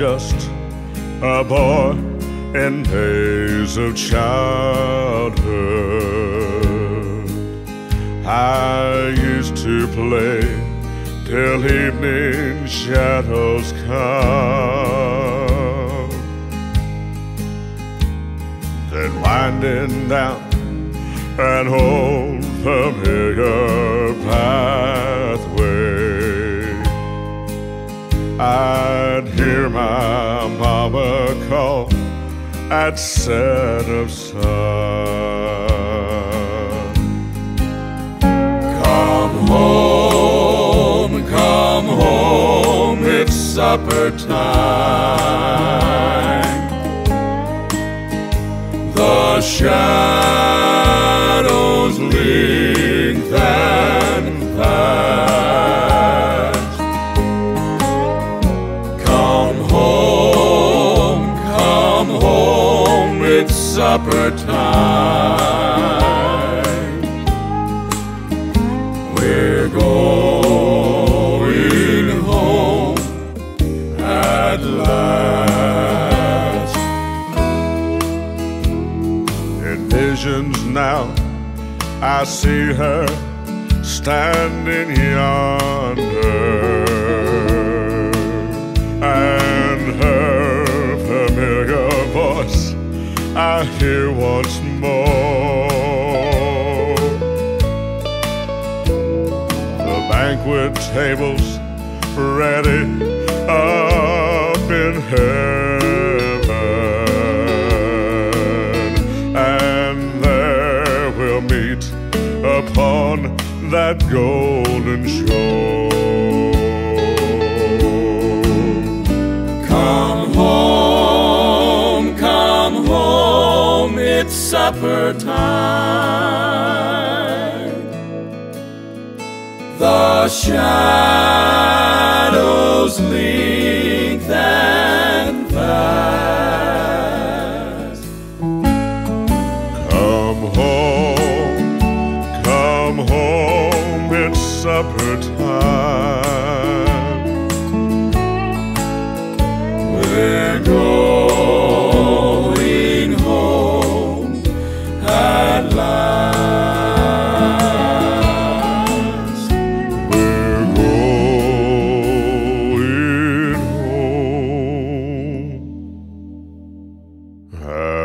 just a boy in days of childhood. I used to play till evening shadows come, then winding down an old familiar pathway, I'd hear my mama call at set of sun. Come home, it's supper time. The shadows lengthen fast. Come home, it's supper time. We're going home at last. In visions now, I see her standing yonder, and her familiar voice I hear once more. The banquet tables ready up in heaven, and there we'll meet upon that golden shore. Come home, it's supper time. The shadows lengthen fast. Come home, it's supper time. We're going home at last. We're going home